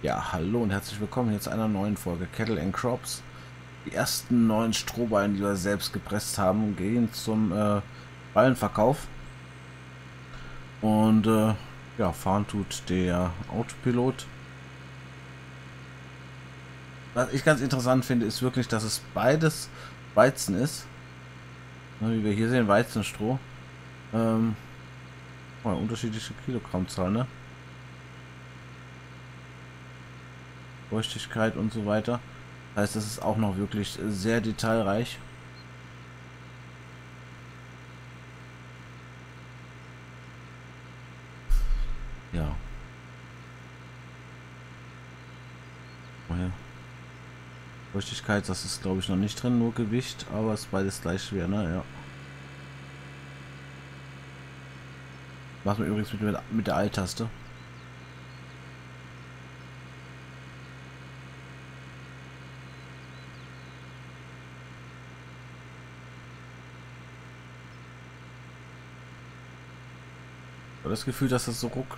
Ja, hallo und herzlich willkommen hier zu einer neuen Folge Cattle and Crops. Die ersten neuen Strohballen, die wir selbst gepresst haben, gehen zum Ballenverkauf. Und ja, fahren tut der Autopilot. Was ich ganz interessant finde, ist wirklich, dass es beides Weizen ist. Ne, wie wir hier sehen, Weizenstroh. Ähm, Unterschiedliche Kilogrammzahl, ne? Feuchtigkeit und so weiter. Das heißt, es ist auch noch wirklich sehr detailreich. Ja. Woher? Feuchtigkeit, das ist glaube ich noch nicht drin, nur Gewicht, aber es ist beides gleich schwer, ne? Ja. Machen wir übrigens mit der Alt-Taste. Ich habe das Gefühl, dass das so ruckt.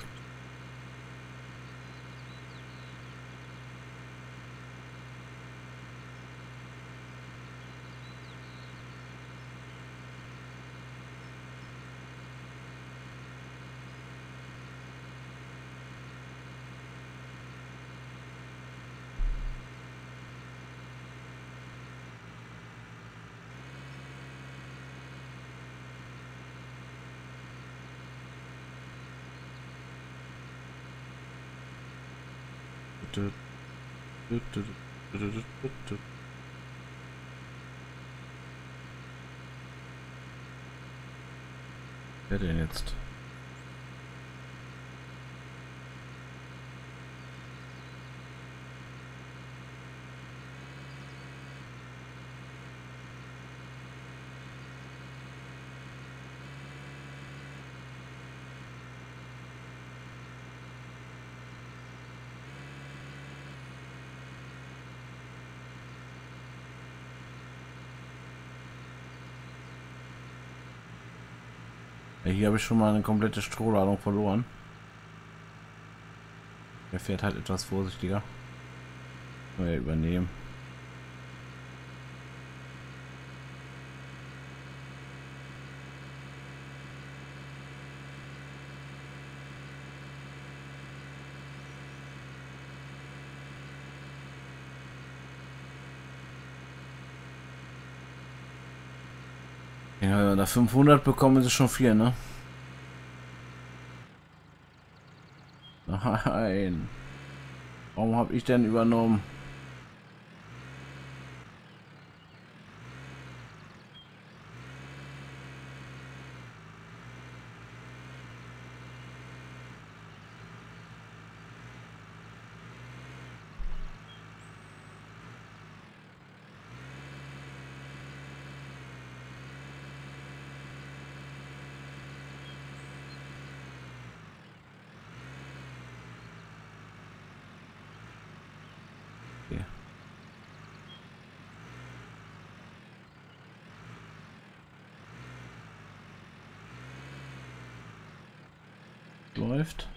Wer denn jetzt? Ja, hier habe ich schon mal eine komplette Strohladung verloren. Er fährt halt etwas vorsichtiger. Wir übernehmen. Ja, wenn wir da 500 bekommen, ist es schon viel, ne? Nein. Warum habe ich denn übernommen? Okay. Läuft.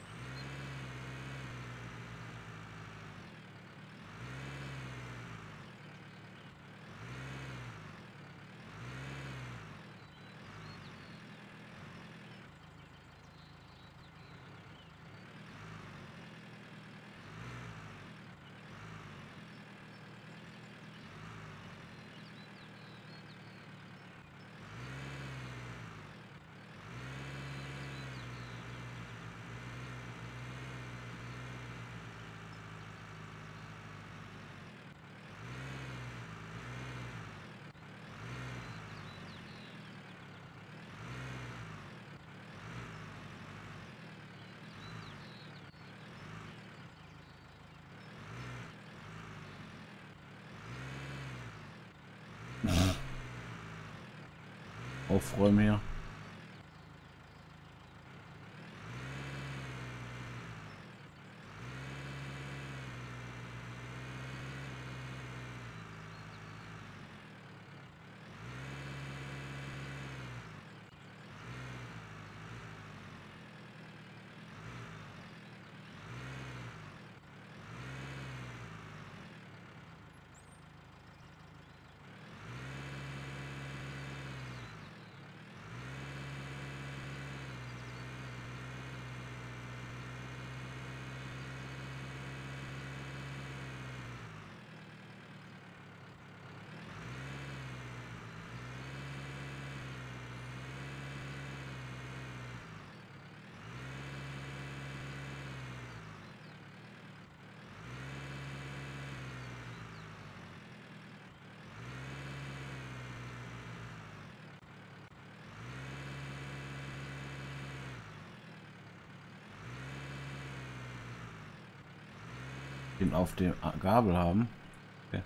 Aufräumen hier. den auf dem Gabel haben. Okay.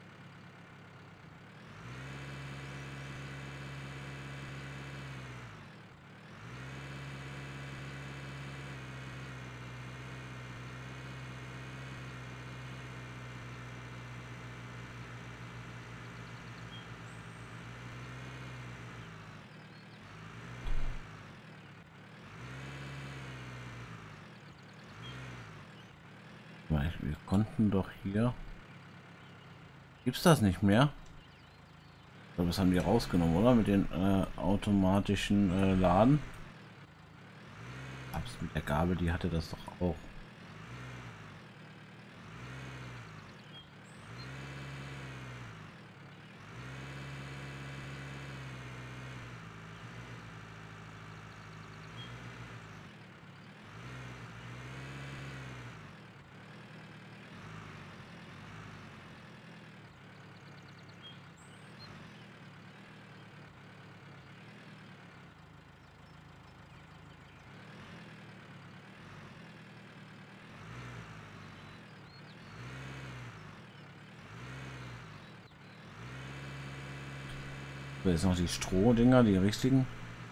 Wir konnten doch hier... Gibt's das nicht mehr? Ich glaube, das haben die rausgenommen, oder? Mit den automatischen Laden. Hab's mit der Gabel, die hatte das doch auch. Jetzt noch die Strohdinger, die richtigen.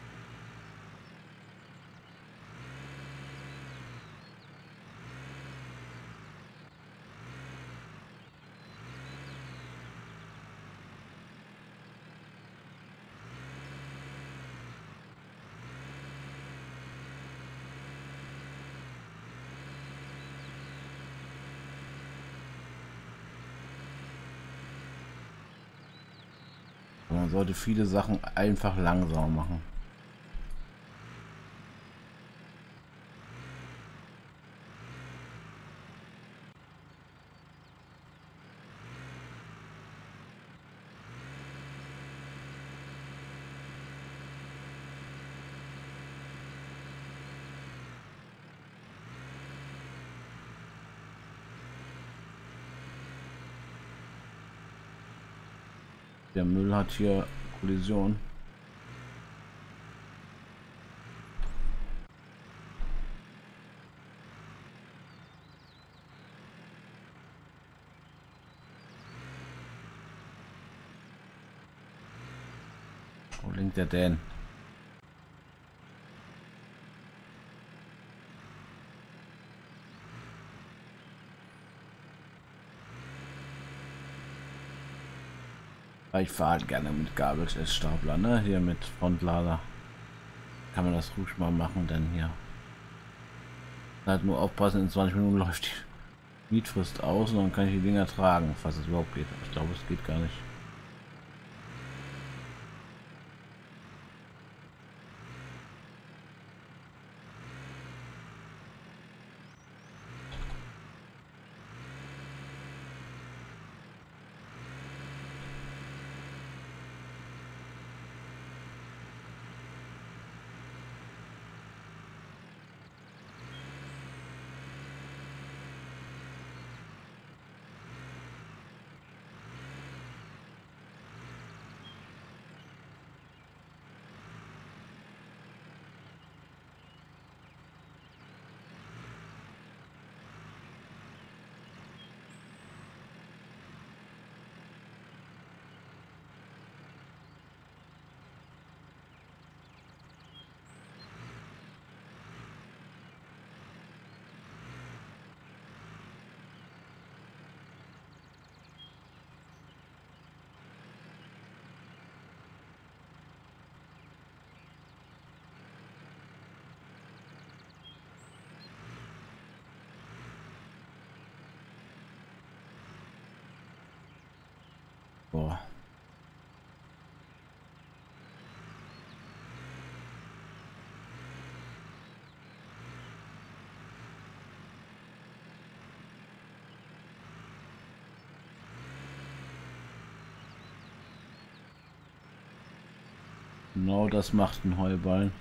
Man sollte viele Sachen einfach langsam machen. Der Müll hat hier Kollision. Wo liegt der denn? Ich fahre halt gerne mit Gabelstapler, ne? Hier mit Frontlader. Kann man das ruhig mal machen, denn hier. Halt nur aufpassen, in 20 Minuten läuft die Mietfrist aus und dann kann ich die Dinger tragen, falls es überhaupt geht. Ich glaube, es geht gar nicht. Boah. Genau das macht ein Heuballen.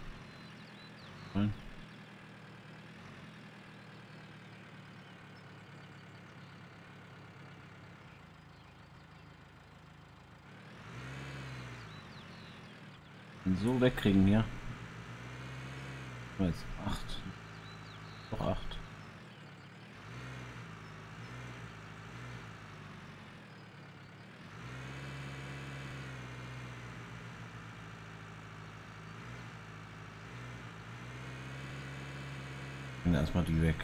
So wegkriegen hier. Jetzt 8. Doch 8. Erstmal die weg.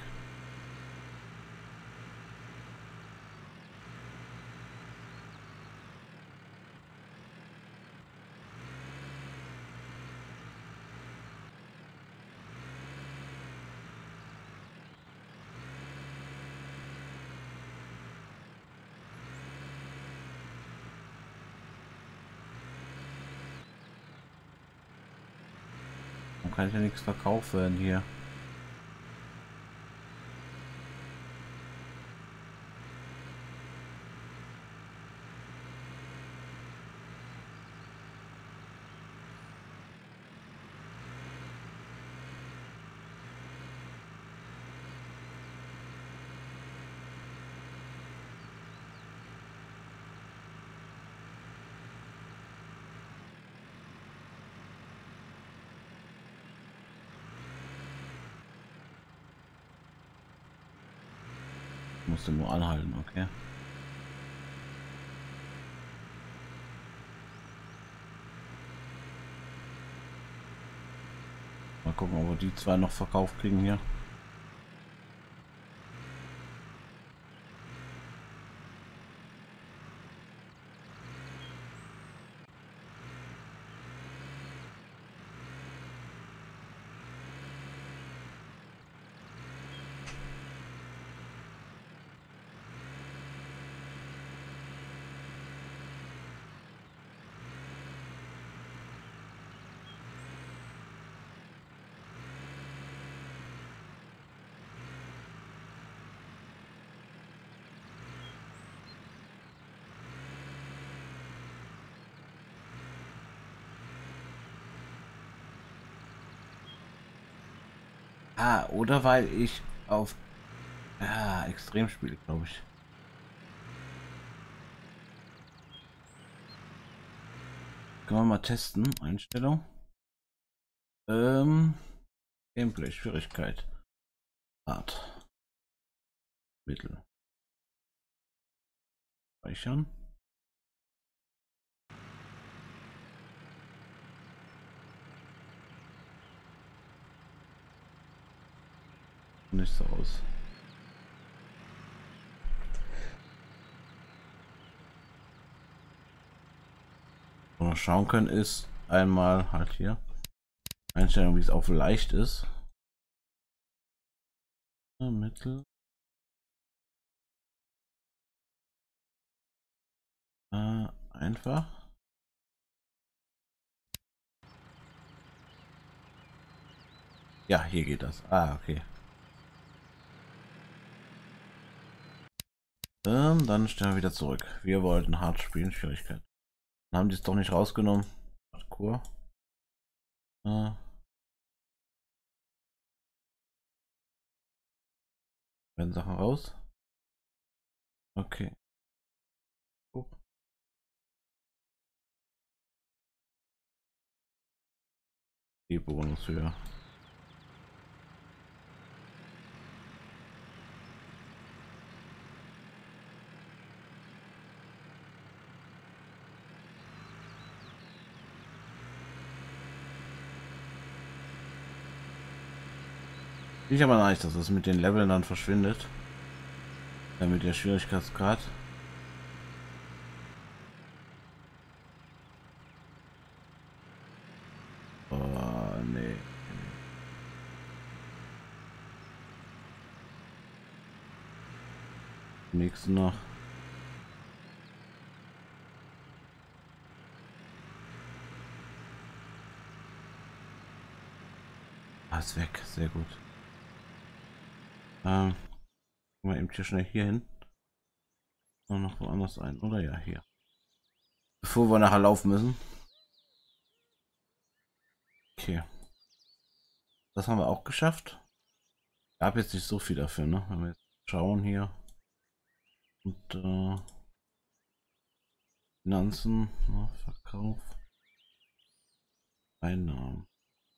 Dann kann ich ja nichts verkaufen hier. Musste nur anhalten, okay. Mal gucken, ob wir die zwei noch verkauft kriegen hier. Ah, oder weil ich auf extrem spiele, glaube ich. Können wir mal testen. Einstellung. Gameplay, Schwierigkeit. Art. Mittel. Speichern. Nicht so aus. Was wir schauen können ist einmal halt hier Einstellung, wie es auf leicht ist. Mittel. Einfach. Ja, hier geht das. Ah, okay. Dann stellen wir wieder zurück. Wir wollten hart spielen, Schwierigkeit. Dann haben die es doch nicht rausgenommen. Hardcore. Werden Sachen raus. Okay. Oh. Die Bonushöhe. Ich aber nice, dass es mit den Leveln dann verschwindet. Mit der Schwierigkeitsgrad. Oh, nee. Nächsten noch. Ah, ist weg. Sehr gut. Mal eben hier schnell hier hin. Und noch woanders ein. Oder ja, hier. Bevor wir nachher laufen müssen. Okay. Das haben wir auch geschafft. Gab jetzt nicht so viel dafür, ne? Wenn wir jetzt schauen hier. Und Finanzen, ne? Verkauf. Einnahmen.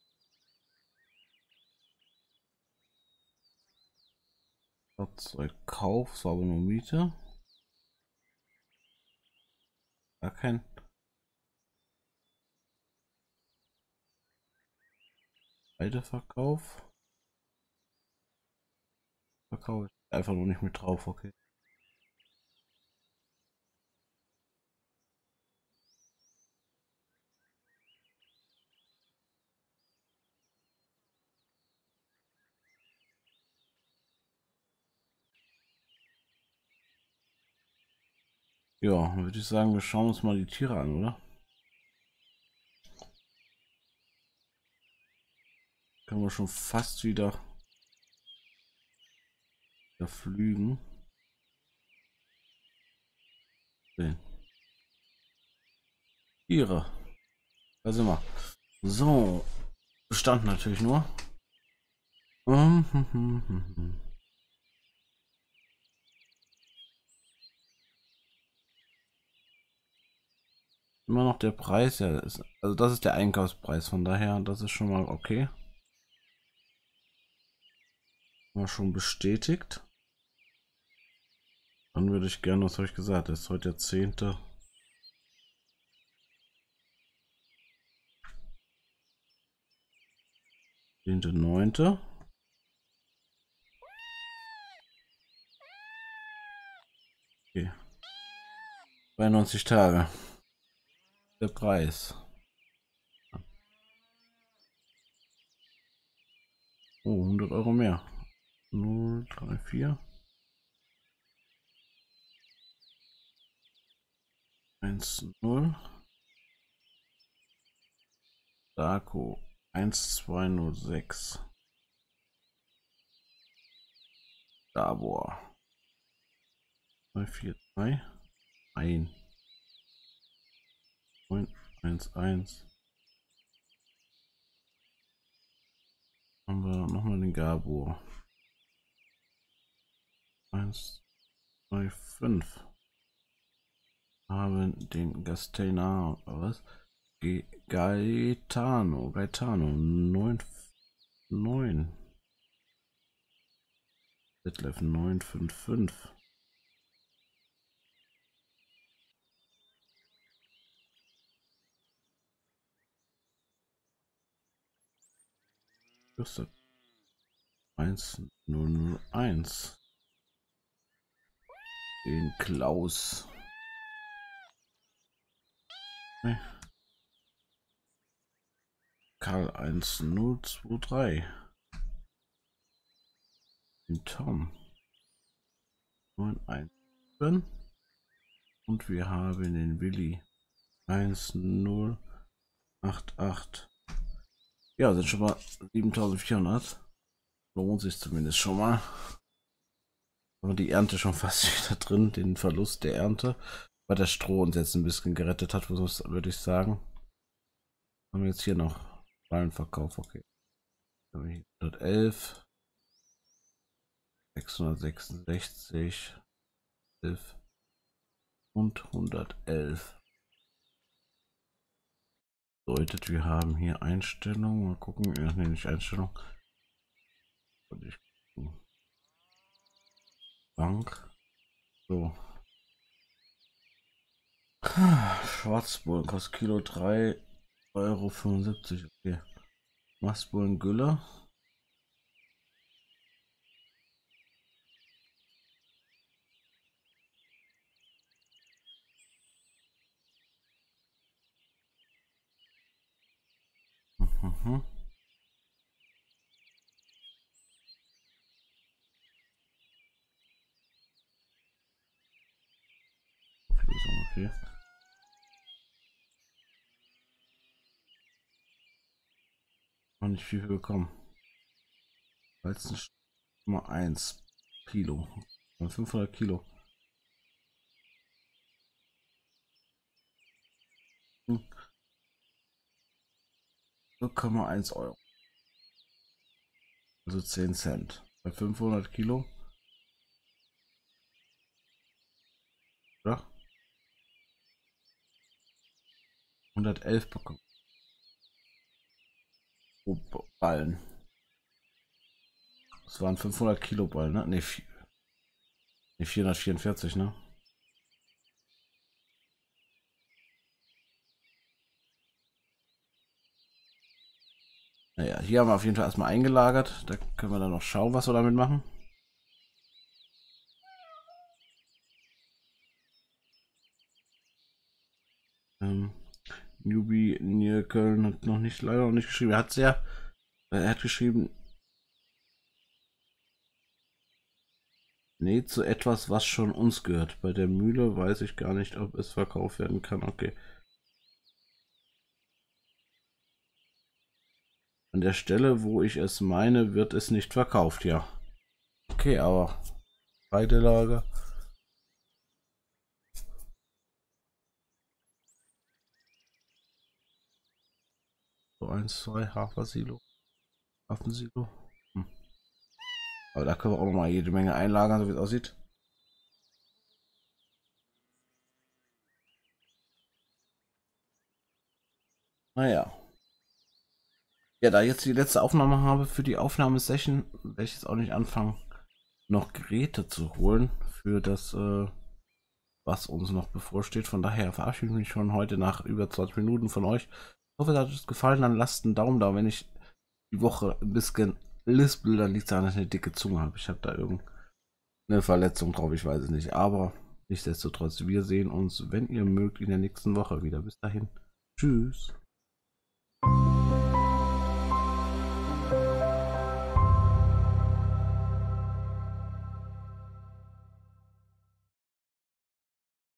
Fahrzeugkauf, das war aber nur Miete. Gar kein. Weiterverkauf. verkaufe ich. Einfach nur nicht mit drauf, okay. Ja, dann würde ich sagen, wir schauen uns mal die Tiere an, oder? Können wir schon fast wieder flügen. Sehen. Tiere. Da sind wir. So. Bestand natürlich nur. Immer noch der Preis, ja, ist, also das ist der Einkaufspreis, von daher, das ist schon mal okay. War schon bestätigt. Dann würde ich gerne, was habe ich gesagt, das ist heute der 10. 10.9. Okay. 92 Tage. Der Preis. Oh, 100 Euro mehr. 0, 3, 4. 1, 0. Darko 1206. Dabor 243. 1. 9, 1, 1. Haben wir nochmal den Gabor. 1, 2, 5. Haben den Gaetano, was? Gaetano 9, 9. Detlef 955. Gustav 1001. Den Klaus. Nee. Karl 1023. Den Tom 917. Und wir haben den Willi 1088. Ja, sind schon mal 7400. Lohnt sich zumindest schon mal. Aber die Ernte schon fast wieder drin, den Verlust der Ernte, weil der Stroh uns jetzt ein bisschen gerettet hat, würde ich sagen. Haben wir jetzt hier noch Ballenverkauf, okay. 111, 666, 11 und 111. Bedeutet, wir haben hier Einstellungen. Mal gucken, ja, nee, nicht Einstellung. Bank. So. Schwarzbohnen kostet Kilo 3,75 Euro. Okay. Mastbohnen-Gülle. Mhm. Okay. Noch nicht viel bekommen. Weizen Nummer 1 Kilo. 500 Kilo. 0,1 Euro. Also 10 Cent. Bei 500 Kilo. Oder? 111 bekommen. Oh, Ballen. Das waren 500 Kilo Ballen, ne? Ne, 444, ne? Naja, hier haben wir auf jeden Fall erstmal eingelagert. Da können wir dann noch schauen, was wir damit machen. Newbie near Köln hat noch nicht, leider noch nicht geschrieben. Er hat geschrieben, nee, zu etwas, was schon uns gehört. Bei der Mühle weiß ich gar nicht, ob es verkauft werden kann. Okay. An der Stelle, wo ich es meine, wird es nicht verkauft, ja. Okay, aber beide Lager. So 1, 2, Hafersilo. Hafensilo. Aber da können wir auch noch mal jede Menge einlagern, so wie es aussieht. Naja. Ja, da ich jetzt die letzte Aufnahme habe für die Aufnahmesession, werde ich jetzt auch nicht anfangen, noch Geräte zu holen für das, was uns noch bevorsteht. Von daher verabschiede ich mich schon heute nach über 20 Minuten von euch. Ich hoffe, es hat euch gefallen. Dann lasst einen Daumen da, wenn ich die Woche ein bisschen lispel, dann liegt es daran, dass ich eine dicke Zunge habe. Ich habe da irgendeine Verletzung drauf, ich weiß es nicht. Aber nichtsdestotrotz, wir sehen uns, wenn ihr mögt, in der nächsten Woche wieder. Bis dahin. Tschüss.